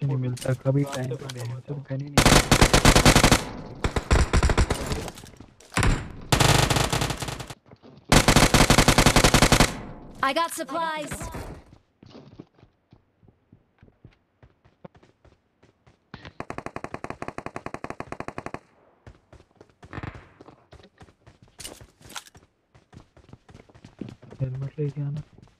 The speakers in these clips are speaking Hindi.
ही नहीं मिलता कभी टाइम पे है तो गन ही नहीं। I got supplies. हेलमेट लेके आना।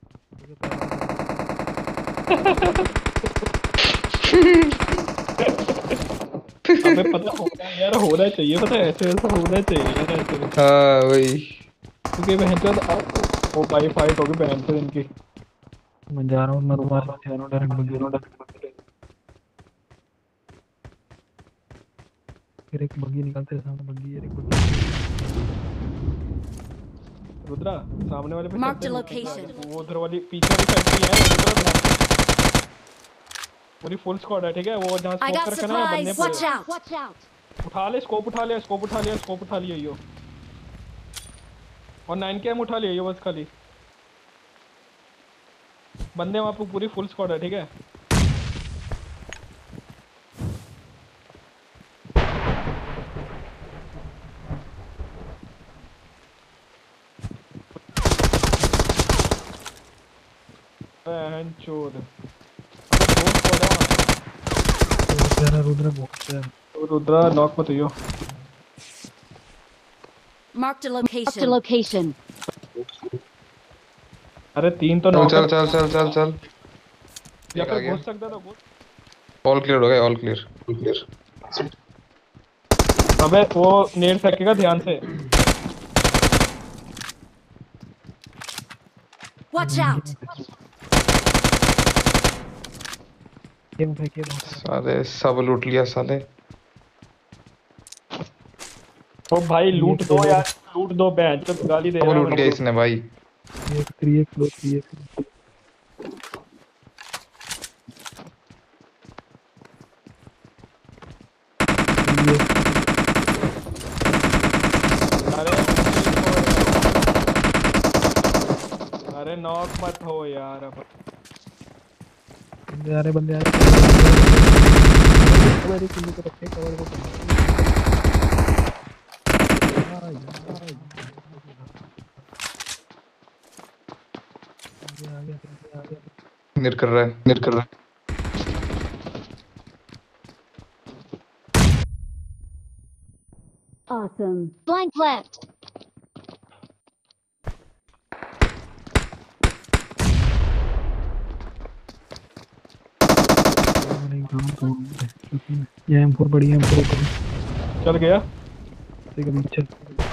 अबे पता होना यार, होना चाहिए, पता है ऐसे ऐसा होना चाहिए यार ऐसे। हाँ वही। क्योंकि बहन चोद वो भाई फाइट होगी बहन चोद इनकी। मैं जा रहा हूँ, मैं तुम्हारे पास आ रहा हूँ डायरेक्ट बगी ले। फिर एक बगी निकलते हैं सामने, बगी एक बगी। रुद्रा सामने वाले पे Marked चलते a हैं, location. वो उधर वाली पीछे वाली साइड पे है रुद्रा, ध्यान से। पूरी फुल स्क्वाड है ठीक है, वो जहाँ I स्कोप got करके ना बंदे supplies. Watch पड़े। out. Watch out. उठा ले स्कोप, उठा लिया स्कोप, उठा लिया स्कोप, उठा लिया यो। और 9 के उठा लिया यो बस खाली। बंदे वहाँ पे पूरी फुल स्क्वाड है ठीक है। बहन चोद अबे दो स्क्वाड है वहाँ। तेरा रुद्र बहुत है। तो रुद्रा नॉक मत हो। Marked a location. Marked a location. अरे 3 तो चल नॉक चल है। चल चल चल चल। या एक आ फिर गया। घुस सकता था घुस। ऑल क्लियर हो गया, ऑल क्लियर, ऑल क्लियर। अबे वो नेट फेंकेगा ध्यान से। Watch out. गेम फेंके बहुत है। साले सब लूट लिया साले। ओ भाई लूट एक दो ले लो। यार, लूट दो बहन चोद, गाली दे सब रहा है लूट मेरे लिया को। इसने भाई। एक 3x लो 3x। अरे अरे नॉक मत हो यार अब। बंदे आ रहे, बंदे आ रहे। कवर ही किसी को रखे, कवर को आ गया आ गया। निर कर रहा है, निर कर रहा है। Awesome. Blank left. ये M4 बड़ी है, M4 ऊपर चल गया। से कभी चल।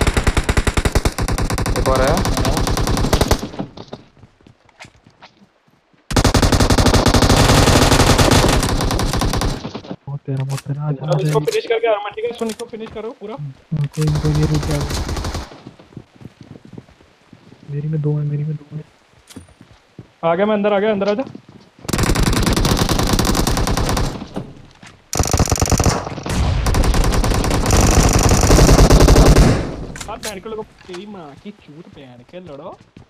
एक और आया। बहुत तेरा आज चल इसको फिनिश करके आ मैं, ठीक है सुन, इसको फिनिश करो पूरा। कोई ये रुक गया। मेरी में 2 है, मेरी में 2 है। आ गया मैं, अंदर आ गया, अंदर आजा। आप बहन के लोगों तेरी माँ की चूत पहन के लड़ो।